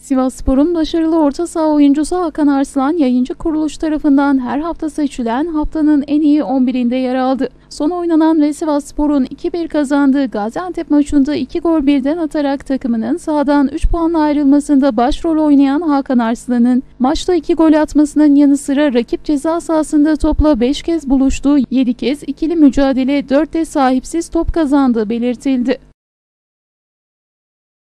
Sivasspor'un başarılı orta saha oyuncusu Hakan Arslan, Yayıncı Kuruluş tarafından her hafta seçilen Haftanın en iyi 11'inde yer aldı. Son oynanan ve Sivasspor'un 2-1 kazandığı Gaziantep maçında 2 gol birden atarak takımının Sahadan 3 puanla ayrılmasında başrol oynayan Hakan Arslan'ın maçta 2 gol atmasının yanı sıra rakip ceza sahasında topla 5 kez buluştuğu, 7 kez ikili mücadele, 4 de sahipsiz top kazandığı belirtildi.